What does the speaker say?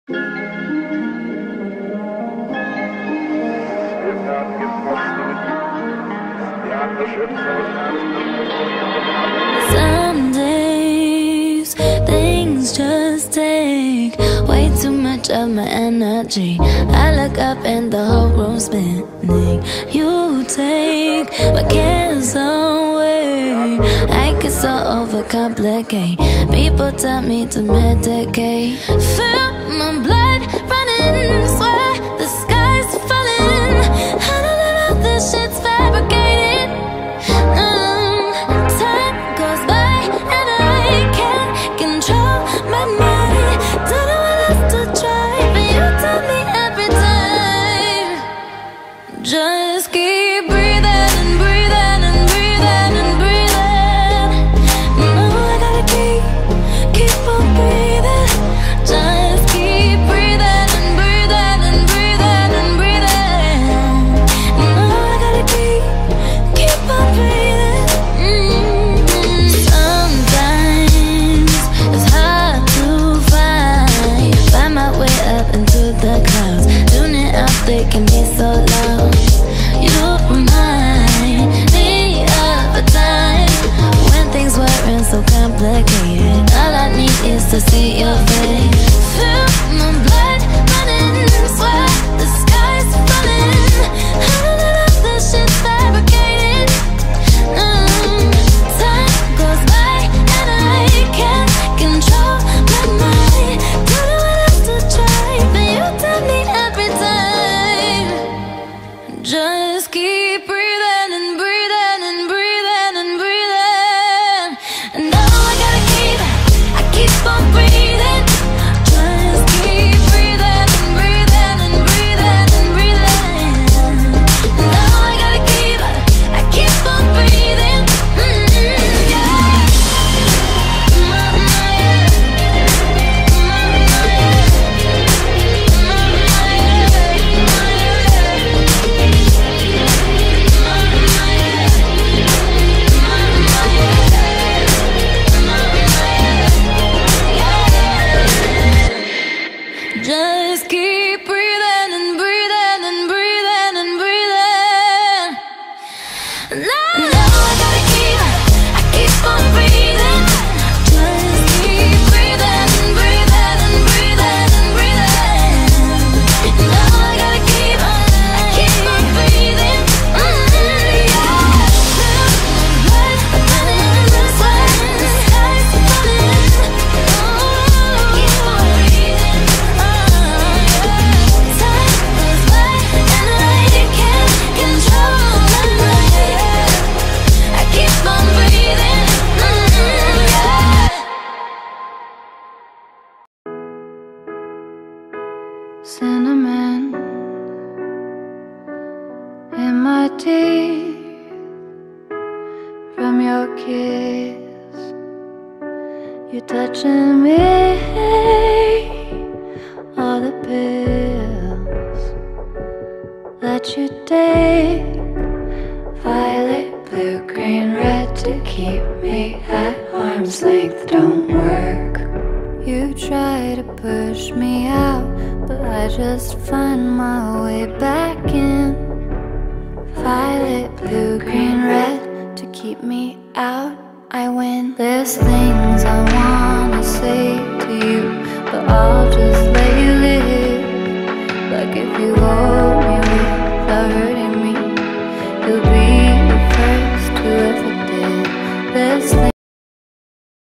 Some days things just take way too much of my energy. I look up and the whole room's spinning. You take my cares away. I get so overcomplicate. People tell me to medicate. Feel my blood running, swear the sky's falling. I know that all this shit's fabricated. Time goes by and I can't control my mind. Don't know what else to try, but you tell me every time. Just keep breathing and breathing and breathing and breathing. No, I gotta keep on breathing. Just keep breathing and breathing and breathing and breathing. No, I gotta keep on breathing. Sometimes it's hard to find my way up into the clouds. Tuning out, they can be so loud. You remind me of a time when things weren't so complicated. All I need is to see your face. Feel my blood running, swear the sky's falling. I know that all this shit's fabricated. Time goes by and I can't control my mind. Don't know what else to try, but you tell me every time. Just keep breathing and breathing and breathing and breathing. And now I gotta keep on breathing. Just keep breathing and breathing and breathing and breathing. And now I gotta keep on breathing. Just keep breathing and breathing and breathing and breathing. Now I gotta keep on breathing. Just keep breathing and breathing and breathing and breathing. Now I gotta keep on breathing. Blood running, sweat, the sky's falling. Keep on breathing. Time goes by and I can't control my mind. I keep on breathing. Cinnamon in my teeth from your kiss. You touching me, all the pills that you take. Violet, blue, green, red to keep me at arm's length don't work. You try to push me out, but I just find my way back in. Violet, blue, green, red to keep me out, I win. There's things I wanna say to you, but I'll just let you live. Like if you hold